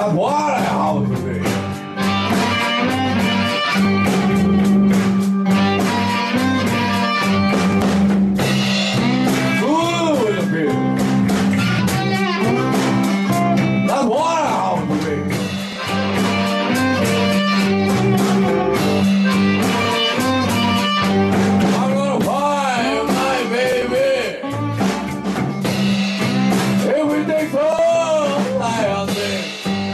That's what I have to be. Ooh, in the field. That's what I have to be. I'm gonna find my baby. If we take so high on this.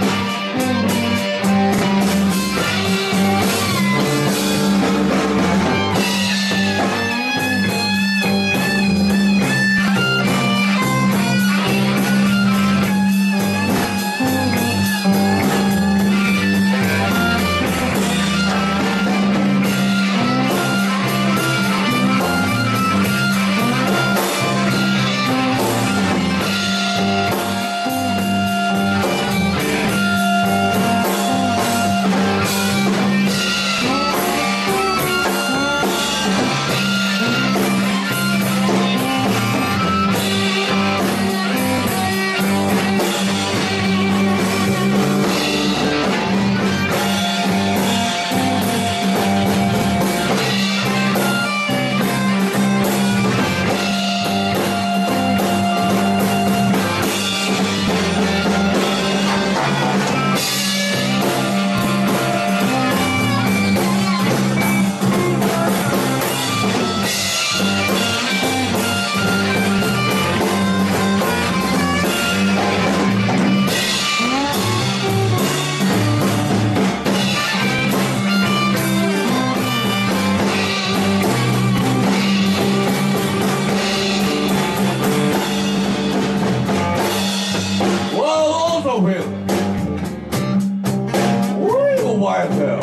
Real whitetail.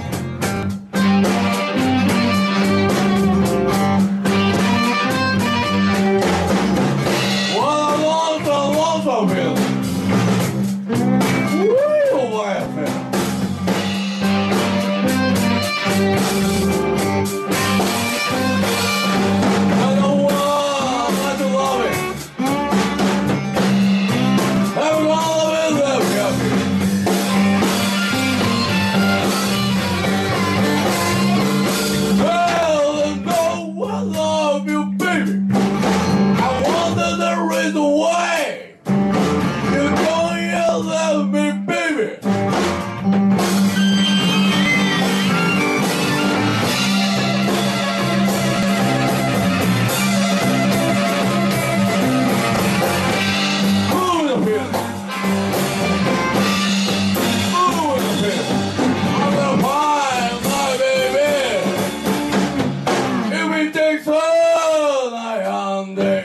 Well, I'm also real whitetail. I don't want to love it. Have all of it left, happy. I love you, baby. I wonder the reason why you don't yell at me, baby. Ooh, in the field. Ooh, in the field. I'm gonna find my baby. If it takes all night and day.